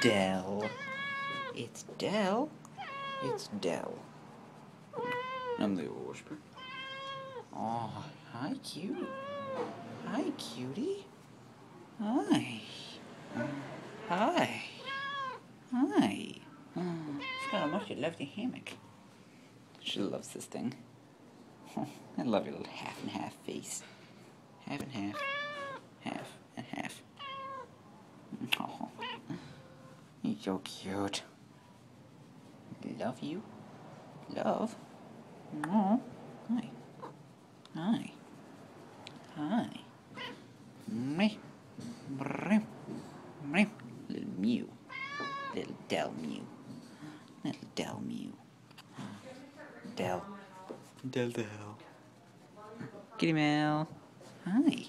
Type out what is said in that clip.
Dell. It's Dell. It's Dell. I'm the worshiper. Oh, hi, cute. Hi, cutie. Hi. Hi. Hi. Forgot how much you love the hammock. She loves this thing. I love your little half and half face. Half and half. Half and half. Oh, you're so cute. Love you. Love. Oh, hi. Hi. Hi. Me. Little Mew. Little Dell Mew. Little Dell Mew. Dell. Dell. Kitty Mel. Hi.